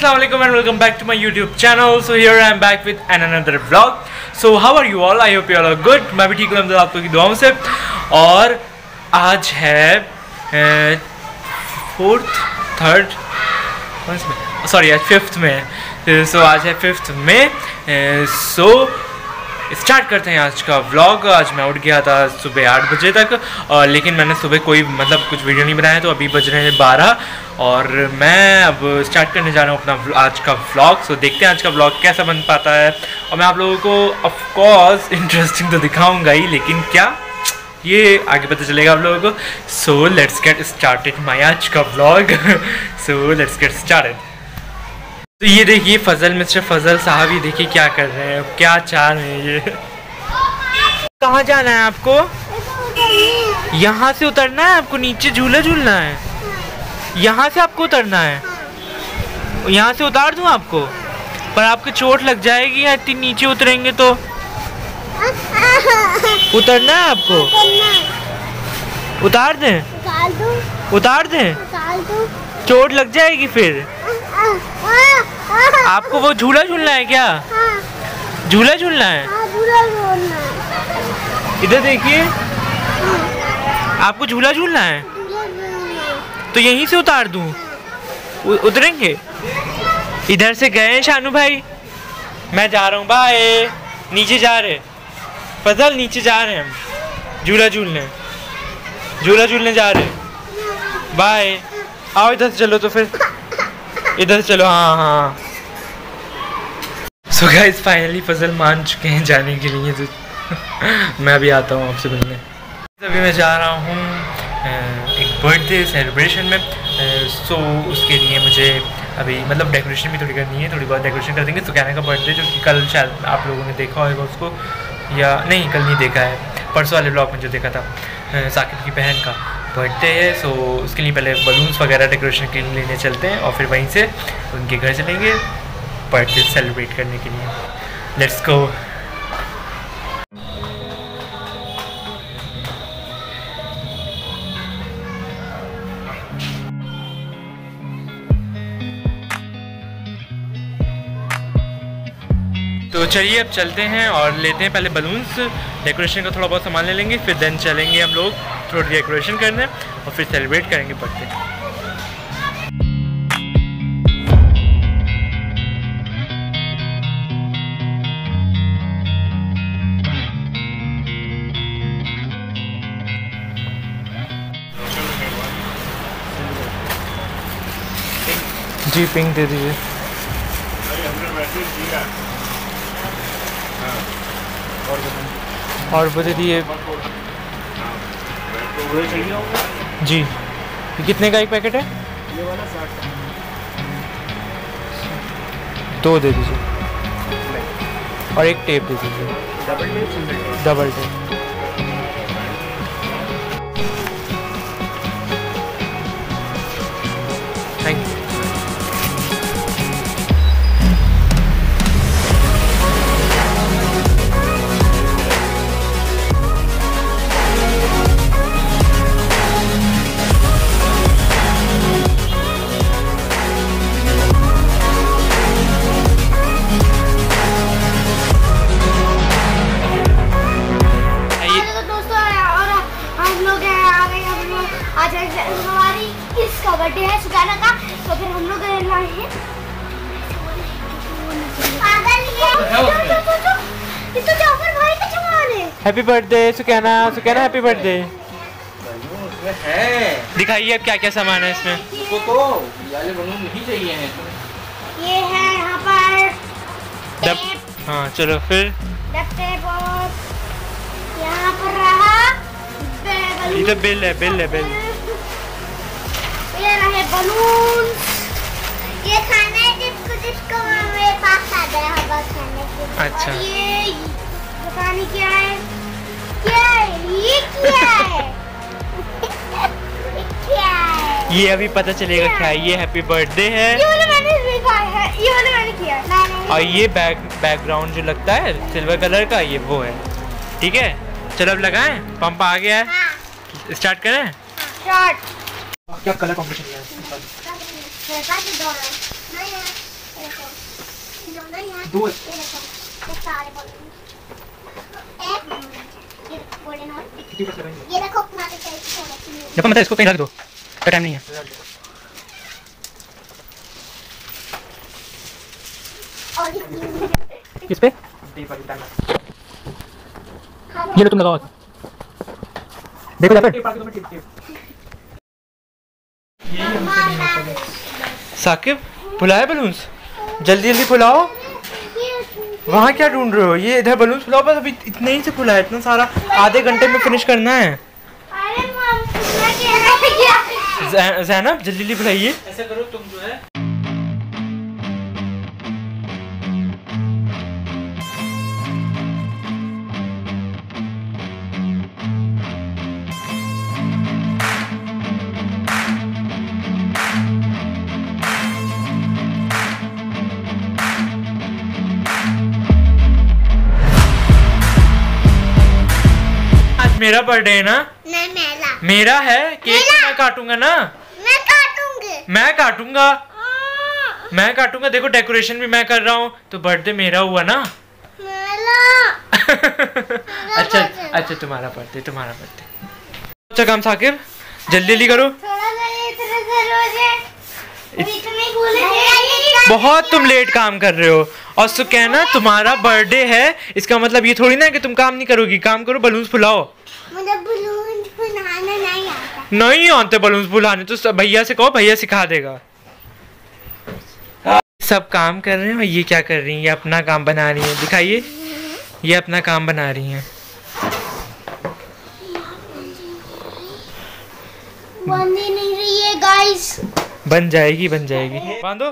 Assalamu alaikum and welcome back to my YouTube channel. So here I am back with another vlog. So how are you all? I hope you all are good. मैं भी ठीक हूँ आप लोगों की दुआओं से। और आज है फिफ्थ में। सो आज है 5th में। सो स्टार्ट करते हैं आज का व्लॉग। आज मैं उठ गया था सुबह 8 बजे तक, लेकिन मैंने सुबह कोई कुछ वीडियो नहीं बनाया, तो अभी बज रहे हैं 12 और मैं अब स्टार्ट करने जा रहा हूँ अपना आज का व्लॉग। सो देखते हैं आज का व्लॉग कैसा बन पाता है, और मैं आप लोगों को ऑफ कोर्स इंटरेस्टिंग तो दिखाऊंगा ही, लेकिन क्या ये आगे पता चलेगा आप लोगों को। So let's get started my आज का vlog. So let's get started. तो ये देखिए फजल, मिस्टर फजल साहब, ये देखिए क्या कर रहे हैं, क्या चाह रहे हैं ये। कहाँ जाना है आपको? यहाँ से उतरना है आपको, नीचे झूला झूलना है, यहाँ से आपको उतरना है। यहाँ से उतार दूँ आपको, पर आपको चोट लग जाएगी या इतनी नीचे उतरेंगे तो। उतरना है आपको, उतार दें, उतार दें, चोट लग जाएगी फिर। आपको वो झूला झूलना है क्या? झूला झूलना है। इधर देखिए, आपको झूला झूलना है तो यहीं से उतार दूं, उतरेंगे। इधर से गए शानू भाई, मैं जा रहा हूँ, बाय। नीचे जा रहे फजल, नीचे जा रहे हैं हम झूला झूलने, झूला झूलने जा रहे, बाय। आओ इधर से चलो, तो फिर इधर चलो। हाँ। सो गाइस फाइनली फजल मान चुके हैं जाने के लिए, तो मैं अभी आता हूँ आपसे मिलने। अभी मैं जा रहा हूँ एक बर्थडे सेलिब्रेशन में। सो उसके लिए मुझे अभी डेकोरेशन भी थोड़ी करनी है, थोड़ी बहुत डेकोरेशन कर देंगे। सुकैना का बर्थडे, जो कि कल शायद आप लोगों ने देखा होगा उसको, या नहीं कल नहीं देखा है, परसों वाले ब्लॉग में जो देखा था। साकिब की बहन का बर्थडे है। सो उसके लिए पहले बलून्स वगैरह डेकोरेशन के लिए लेने चलते हैं, और फिर वहीं से उनके घर चलेंगे बर्थडे सेलिब्रेट करने के लिए। Let's go. तो चलिए अब चलते हैं और लेते हैं पहले बलून्स, डेकोरेशन का थोड़ा बहुत सामान ले लेंगे, फिर देन चलेंगे हम लोग थोड़ी डेकोरेशन करने, और फिर सेलिब्रेट करेंगे बर्थडे। जी पिंक दे दीजिए। और वो दे दिए जी। कितने का एक पैकेट है? ये वाला 60 का। 2 दे दीजिए, और एक टेप दे दीजिए। Double tape. Thank you. हमारी इसका बर्थडे है सुकैना का, तो फिर हम लोग लाए हैं। Happy birthday Sukaina, Sukaina happy birthday. दिखाइए अब क्या क्या सामान है इसमें। तो याले बलून नहीं चाहिए हैं। ये है यहाँ पर टेप। हाँ चलो फिर टेप, और यहाँ पर रहा इधर बिल है, बिल है, बिल। ये रहे बलून। ये खाना है जिसको मेरे पास आ गया होगा खाने के लिए। अच्छा। और ये पता नहीं क्या है, क्या है ये, क्या है? क्या है ये? अभी पता चलेगा क्या है। ये हैप्पी बर्थडे है, ये वाला मैंने लिखा है, ये वाला मैंने किया है। और ये बैकग्राउंड जो लगता है सिल्वर कलर का, ये वो है। ठीक है चलो अब लगाएं, पंप आ गया है। हाँ। स्टार्ट करें। स्टार्ट। क्या कलर कॉम्बिनेशन है? दो ये सारे balloons। एक ये golden और ये देखो अपना तो चाहिए थोड़ा सी। देखो मतलब इसको कहीं रख दो, का टाइम नहीं है। और किस पे? ये लो तुम लगाओ, देखो यहाँ पे। साकिब फुलाए बलून्स, जल्दी जल्दी फुलाओ। वहाँ क्या ढूंढ रहे हो? ये इधर बलून्स फुलाओ, बस अभी इतने ही से फुलाए, इतना सारा आधे घंटे में फिनिश करना है। अरे मम मैं क्या ज़ैनब जल्दी जल्दी फुलाइए। ऐसा करो तुम जो है मेरा बर्थडे है ना? नहीं मेरा है, केक तो मैं काटूंगा ना। मैं काटूंगी। मैं काटूंगा। देखो डेकोरेशन भी मैं कर रहा हूँ, तो बर्थडे मेरा हुआ ना। अच्छा तुम्हारा बर्थडे। अच्छा काम साकिब, जल्दी जल्दी करो। थोड़ा सा इधर करो जे। इतने बोले बहुत तुम लेट काम कर रहे हो। और सुकैना तुम्हारा बर्थडे है, इसका मतलब ये थोड़ी ना कि तुम काम नहीं करोगी। काम करो, बलून्स फुलाओ। मुझे बलून फुलाना नहीं आता। नहीं आते बलून्स फुलाने, तो भैया से कहो, भैया सिखा देगा। सब काम कर रहे हैं और ये क्या कर रही हैं? ये अपना काम बना रही हैं, दिखाइए। ये अपना काम बना रही हैं। बंद ही नहीं रही है गाइस। बन जाएगी बांधो।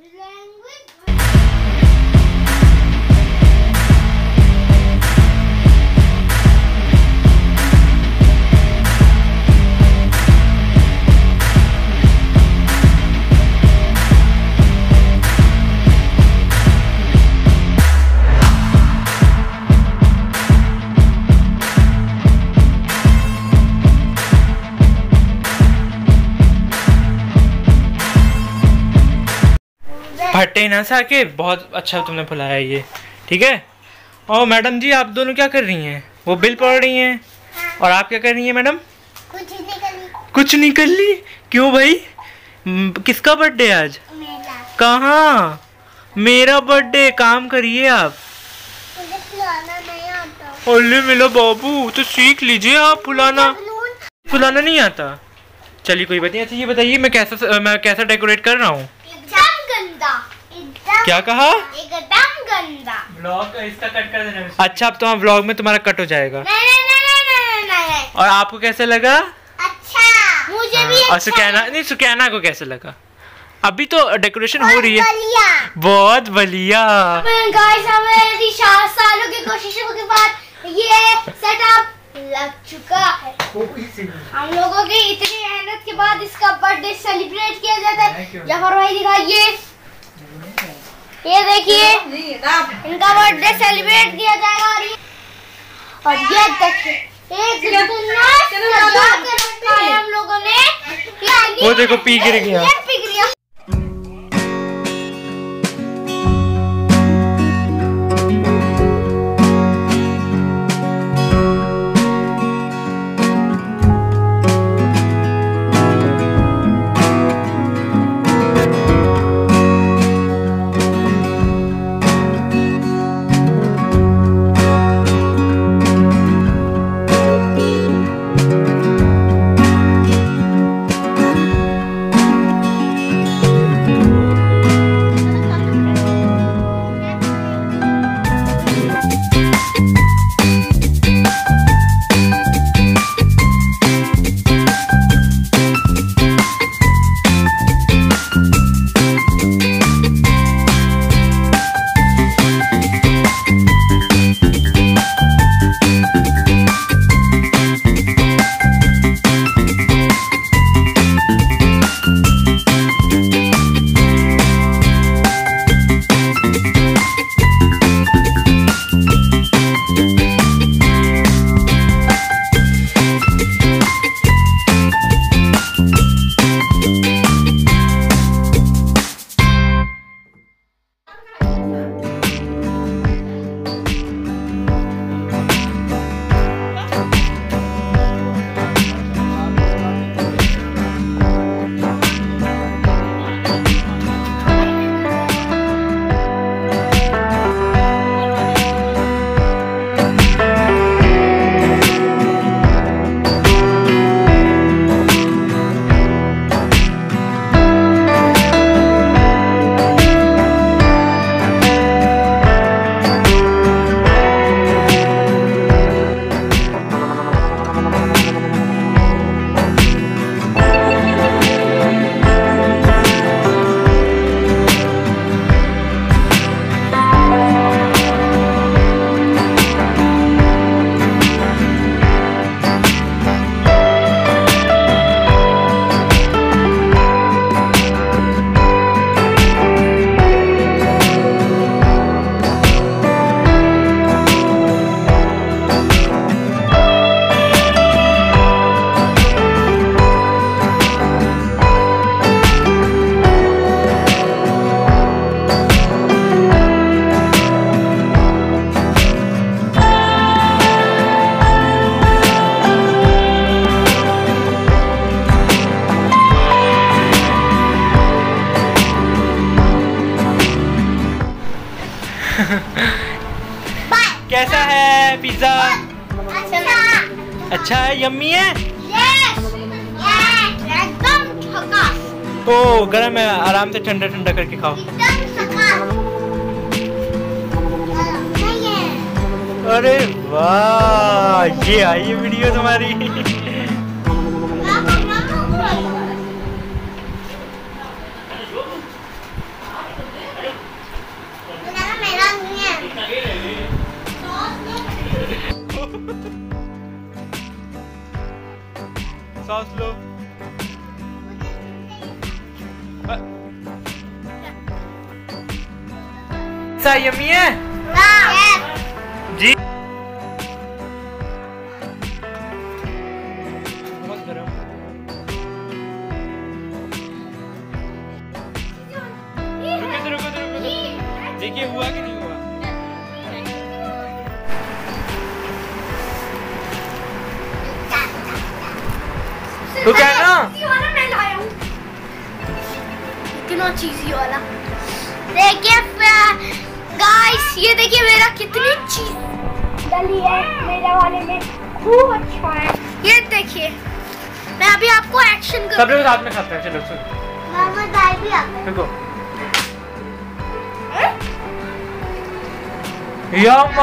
फटे ना साकिब, बहुत अच्छा तुमने फुलाया ये, ठीक है। और मैडम जी आप दोनों क्या कर रही हैं? वो बिल पढ़ रही हैं। और आप क्या कर रही हैं मैडम? कुछ नहीं कर ली। क्यों भाई? किसका बर्थडे आज? मेरा। कहाँ? मेरा बर्थडे। काम करिए आप। मुझे फुलाना नहीं आता। ओले मेरा बाबू, तो सीख लीजिए आप फुलाना। फुलाना नहीं आता? चलिए कोई बात नहीं। अच्छा ये बताइए मैं कैसा डेकोरेट कर रहा हूँ? क्या कहा? एकदम गंदा। ब्लॉग इसका कट कर देना। अच्छा अब तो ब्लॉग में तुम्हारा कट हो जाएगा। नहीं। और आपको कैसे लगा? अच्छा। मुझे भी और अच्छा सुकैना को कैसे लगा? अभी तो डेकोरेशन हो रही है। बहुत बढ़िया। गाइस हमारी 7 सालों की कोशिशों के बाद ये सेटअप लग चुका है। हम लोगों की इतनी मेहनत के बाद इसका बर्थडे सेलिब्रेट किया जाता है। जफर भाई दिखाइए, ये देखिए इनका बर्थडे सेलिब्रेट किया जाएगा। और ये देखिए एक हम लोगों ने, वो देखो पी गिर गया। कैसा है पिज्जा? अच्छा अच्छा है, यम्मी है? एकदम झकास, ओ गरम है, आराम से ठंडा ठंडा करके खाओ। एकदम झकास। नहीं है। अरे वाह, ये आई है वीडियो तुम्हारी। मेरा नहीं है। सॉस लो। सा यम्मी है जी। बहुत गरम। रुको। देखिए हुआ कि नहीं हुआ। तो क्या है ना, मैं लाया हूँ इतना चीजी वाला। देखिए गाइस, ये देखिए मेरा कितनी चीज डली है मेरे वाले में, खूब अच्छा है। ये देखिए, मैं अभी आपको एक्शन सब लोग साथ में खाते हैं। चलो मामा दाई भी आता है। देखो, यम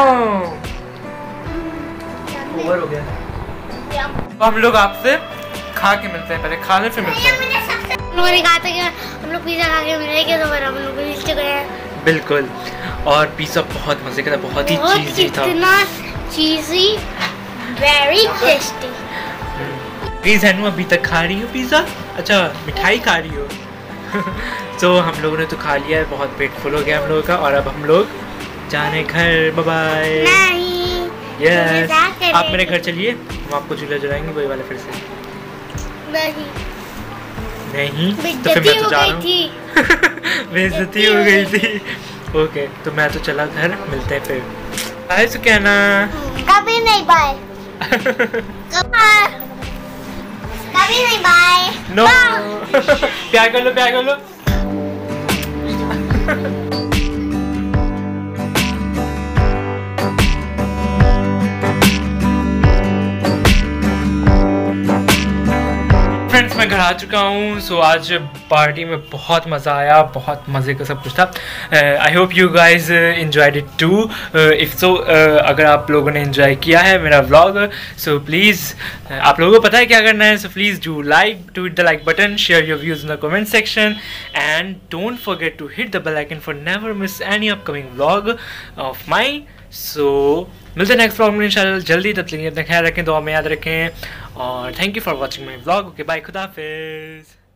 ओवर हो गया। हम लोग आपसे खा के मिलते हैं, पहले खाने फिर मिलते हैं। हम लोगों ने कहा था कि हम लोग पिज्जा खा के मिलेंगे, तो फिर हम लोग मिल चुके हैं। बिल्कुल, और पिज्जा बहुत मजे का था, बहुत ही चीजी था। इतना चीजी, वेरी टेस्टी। प्लीज हैनू अभी तक खा रही हो पिज्जा? अच्छा, मिठाई खा रही हो। तो हम लोगों ने तो खा लिया है, बहुत पेट फुल हो गया हम लोगों का, और अब हम लोग जाने घर। Bye bye. नहीं, यस, मजाक कर आप रहे मेरे थे। घर चलिए, हम आपको झूला झुलाएंगे वही वाला फिर से। नहीं तो फिर मैं तो जा रहा हूँ। बेइज्जती हो गई थी। ओके, तो मैं तो चला घर, मिलते हैं फिर। बाय सुकैना। कभी नहीं बाय। कभी नहीं बाय। नो। प्यार कर लो, प्यार कर लो। फ्रेंड्स, मैं घर आ चुका हूँ। सो आज पार्टी में बहुत मज़ा आया, बहुत मज़े का सब कुछ था। I hope you guys enjoyed it too. If so, अगर आप लोगों ने enjoy किया है मेरा व्लॉग, सो प्लीज़ आप लोगों को पता है क्या करना है। So please do like, to hit the like button, share your views in the comment section, and don't forget to hit the bell icon for never miss any upcoming vlog of my. So मिलते हैं next vlog में इंशाल्लाह जल्दी। तब तक अपना ख्याल रखें, दुआ में याद रखें, और thank you for watching my vlog. Okay bye, खुदा हाफिज़।